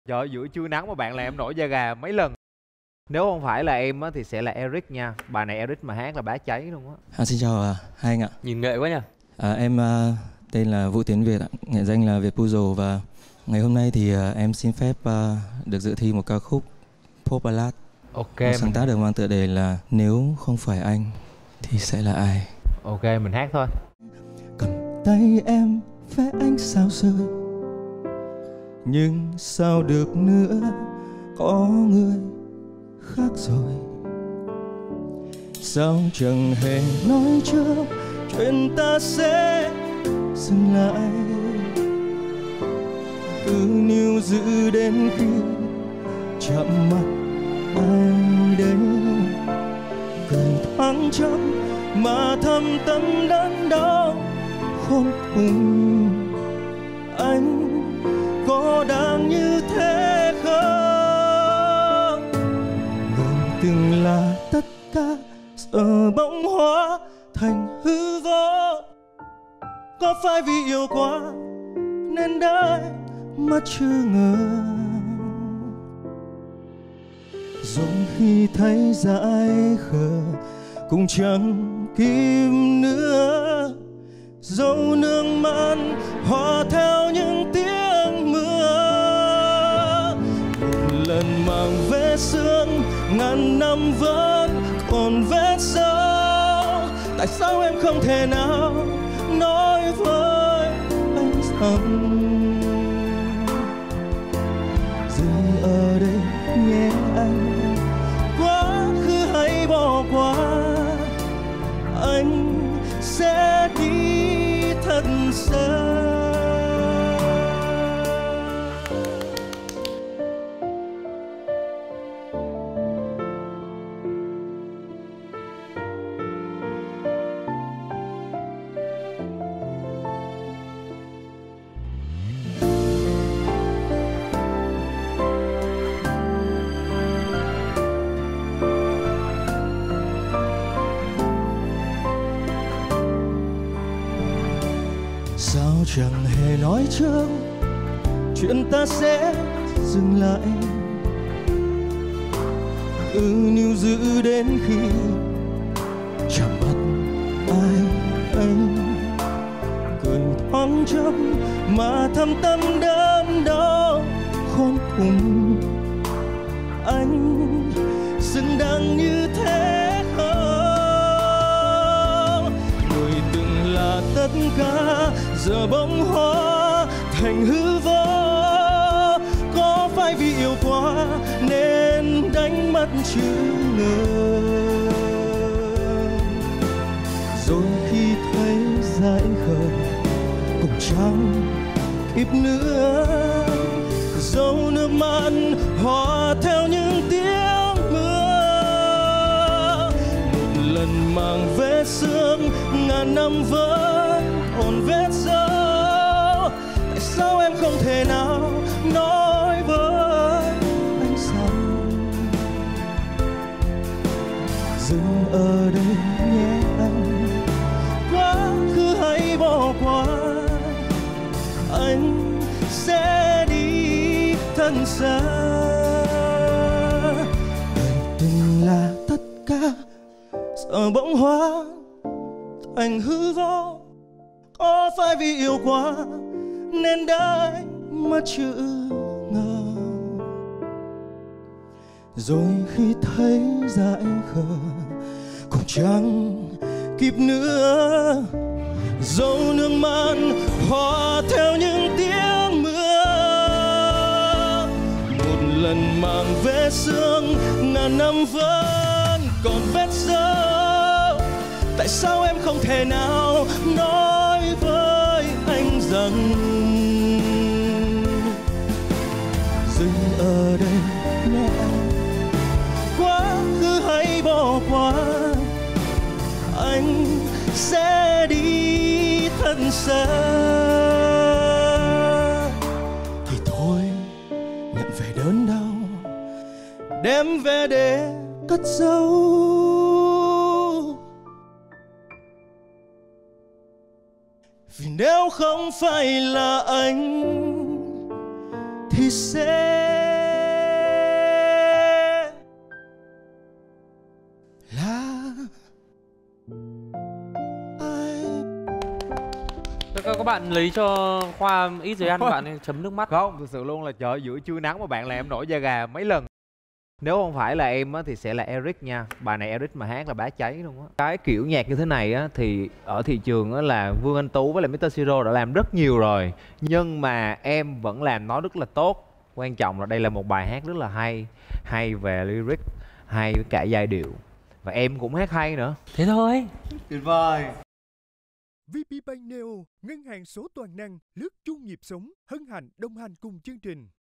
Trời ơi, giữa trưa nắng mà bạn làm em nổi da gà mấy lần. Nếu không phải là em á thì sẽ là Eric nha. Bài này Eric mà hát là bá cháy luôn á. Xin chào hai anh ạ. Nhìn nghệ quá nha. Em tên là Vũ Tiến Việt ạ, nghệ danh là Việt Puzzle, và ngày hôm nay thì em xin phép được dự thi một ca khúc pop ballad. Ok. Sáng tác được mang tựa đề là Nếu không phải anh thì sẽ là ai. Ok, mình hát thôi. Cầm tay em vẽ ánh sao rơi, nhưng sao được nữa, có người khác rồi. Sao chẳng hề nói trước chuyện ta sẽ dừng lại, cứ níu giữ đến khi chạm mặt ai đến. Cười thoáng chốc mà thầm tâm đớn đau khôn cùng. Anh có đáng như thế không? Người từng là tất cả giờ bỗng hóa thành hư vô. Có phải vì yêu quá nên đã mất chưa ngờ, rồi khi thấy dại khờ cũng chẳng kìm nữa. Dấu nước mắt hòa theo những tiếng mưa. Một lần mang vết sương ngàn năm vẫn còn vết sâu. Tại sao em không thể nào nói với anh rằng dừng ở đây nhé anh. Quá khứ hãy bỏ qua, anh sẽ đi thật xa. Sao chẳng hề nói trước chuyện ta sẽ dừng lại, cứ níu giữ đến khi chạm mặt ai anh. Cười thoáng chốc mà thâm tâm đớn đau khôn cùng. Anh xứng đáng như thế không? Người từng là tất cả giờ bỗng hóa thành hư vô. Có phải vì yêu quá nên đánh mất chữ ngờ, rồi khi thấy dại khờ cũng chẳng kịp nữa. Dấu nước mắt hòa theo những tiếng mưa. Một lần mang vết sương ngàn năm vẫn còn vết dấu. Tại sao em không thể nào nói với anh rằng dừng ở đây nhé anh. Quá khứ hãy bỏ qua, anh sẽ đi thân xa. Đời từng là tất cả giờ bỗng hóa thành hư vô. Có phải vì yêu quá nên đã mất chữ ngờ, rồi khi thấy dại khờ cũng chẳng kịp nữa. Dấu nước mắt hòa theo những tiếng mưa. Một lần mang vết sương ngàn năm vẫn còn vết dấu. Tại sao em không thể nào nói với anh rằng dừng ở đây nhé anh. Quá khứ hãy bỏ qua, anh sẽ đi thân xa. Thì thôi nhận về đớn đau, đem về để cất giấu. Vì nếu không phải là anh thì sẽ có bạn lấy cho Khoa ít giấy ăn, bạn ấy chấm nước mắt. Không, thực sự luôn là trời giữa trưa nắng mà bạn làm em nổi da gà mấy lần. Nếu không phải là em á thì sẽ là Eric nha. Bài này Eric mà hát là bá cháy luôn á. Cái kiểu nhạc như thế này á thì ở thị trường á là Vương Anh Tú với lại Mr. Siro đã làm rất nhiều rồi. Nhưng mà em vẫn làm nó rất là tốt. Quan trọng là đây là một bài hát rất là hay. Hay về lyric, hay với cả giai điệu. Và em cũng hát hay nữa. Thế thôi. Tuyệt vời. VPBank Neo, ngân hàng số toàn năng, lướt chung nhịp sống, hân hạnh đồng hành cùng chương trình.